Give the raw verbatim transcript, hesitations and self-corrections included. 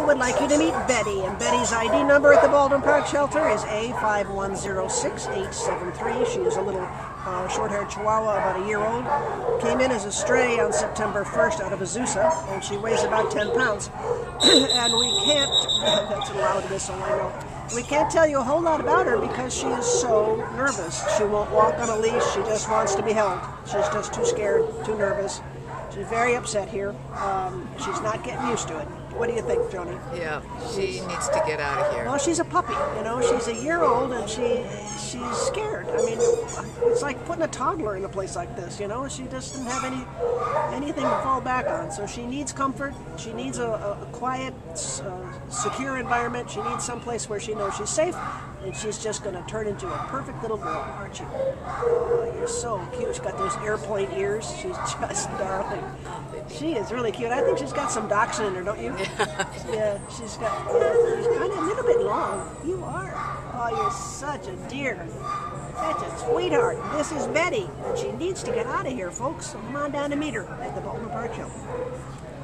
would like you to meet Betty, and Betty's I D number at the Baldwin Park shelter is A five one zero six eight seven three. She is a little uh, short-haired Chihuahua, about a year old. Came in as a stray on September first out of Azusa, and she weighs about ten pounds. And we can't, that's loudness, all I know. We can't tell you a whole lot about her because she is so nervous. She won't walk on a leash, she just wants to be held. She's just too scared, too nervous. She's very upset here. Um, she's not getting used to it. What do you think, Joni? Yeah, she needs to get out of here. Well, she's a puppy, you know. She's a year old and she she's scared. I mean, it's like putting a toddler in a place like this, you know. She just doesn't have any anything to fall back on. So she needs comfort. She needs a, a, a quiet, uh, secure environment. She needs some place where she knows she's safe. And she's just going to turn into a perfect little girl, aren't you? Oh, you're so cute. She's got those airplane ears. She's just darling. She is really cute. I think she's got some dachshund in her, don't you? Yeah, she's got, yeah, she's kind of a little bit long. You are. Oh, you're such a dear. Such a sweetheart. This is Betty, and she needs to get out of here, folks. So come on down to meet her at the Baldwin Park shelter.